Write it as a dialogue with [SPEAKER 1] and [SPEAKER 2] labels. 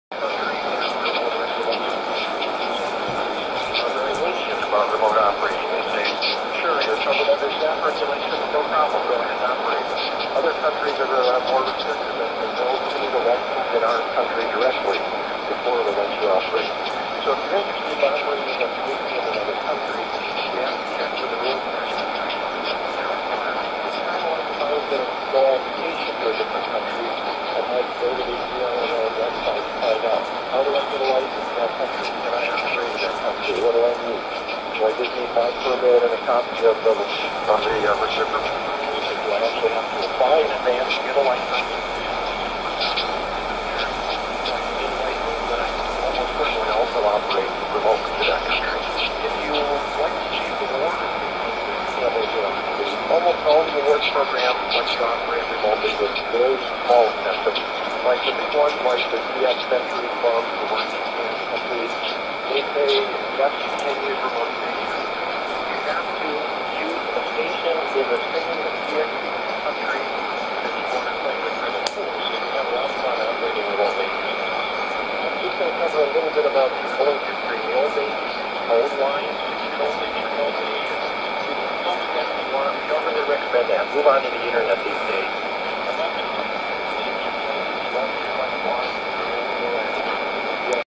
[SPEAKER 1] About remote operation. They say, sure, you're covered under staff regulations, no problem, go ahead and operate. Other countries are more restrictive and they'll see the license in our country directly before they let you operate. So if you're interested in operating a safety in another country, you have to check with the rules. If I was going to go on vacation to a different country, I might go to the DLNO website to find out, how do I get a license in that country? Can I operate in that country? What do I need? Do I just need my permit and a copy of the reciprocal? Do I actually have to apply in advance to get a license? Almost certainly also operate remotely to that country. If you like to choose the award, almost all of the award programs let you operate remotely with very small incentives. Like the big ones, like the DX Century Club, the working countries, they pay yes to 10 years remote station. You have to use a station in the same DX country that you want to play the criminal pool. So you have a lot of fun operating remotely. I'm just going to cover a little bit about the old history. The old days, old lines, control things remotely. You don't really recommend that. Move on to the internet these days.